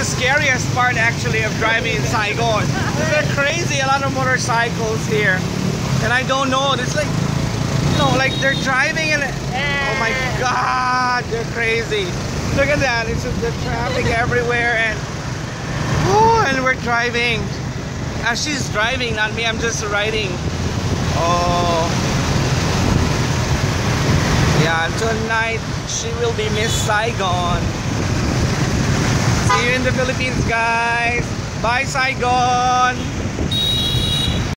the scariest part actually of driving in Saigon. They're crazy, a lot of motorcycles here. And I don't know, it's like, you know, like they're driving and, oh my God, they're crazy. Look at that, it's just the traffic everywhere and, oh, and we're driving. She's driving, not me, I'm just riding. Oh. Yeah, tonight she will be Miss Saigon. See you in the Philippines, guys. Bye, Saigon.